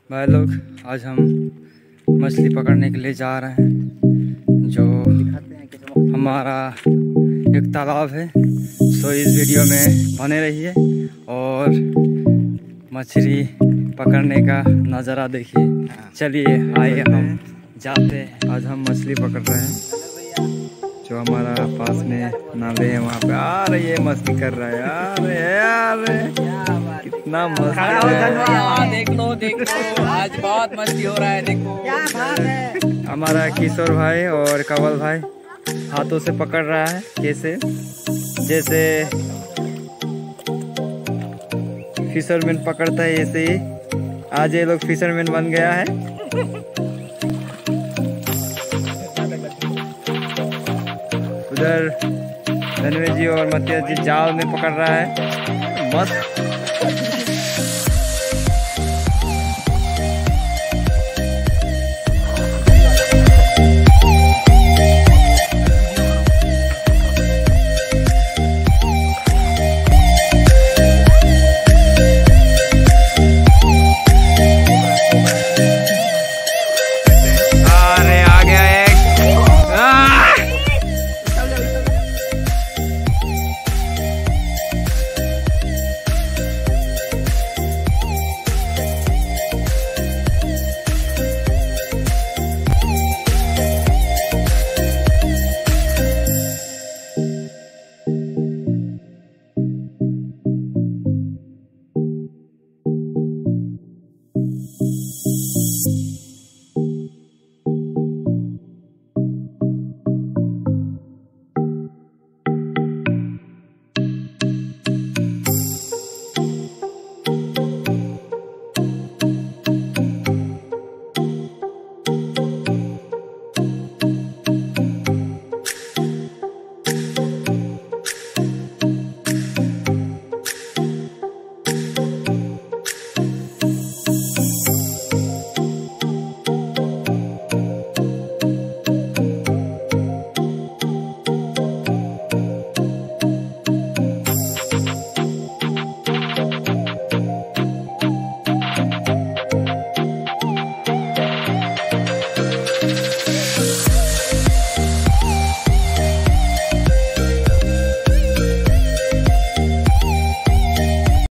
भाई लोग, आज हम मछली पकड़ने के लिए जा रहे हैं। जो हमारा एक तालाब है, सो इस वीडियो में बने रहिए और मछली पकड़ने का नज़ारा देखिए। चलिए आइए हम जाते हैं। आज हम मछली पकड़ रहे हैं। जो हमारा पास में नाले है वहाँ पे आ रही है, मस्ती कर रहा है यार कितना मस्त है। देख लो आज बहुत मस्ती हो रहा है। देखो क्या बात है। हमारा किशोर भाई और कवल भाई हाथों से पकड़ रहा है, जैसे फिशरमैन पकड़ता है ऐसे ही आज ये लोग फिशरमैन बन गया है। उधर धनवे जी और मतिया जी जाल में पकड़ रहा है। मस्त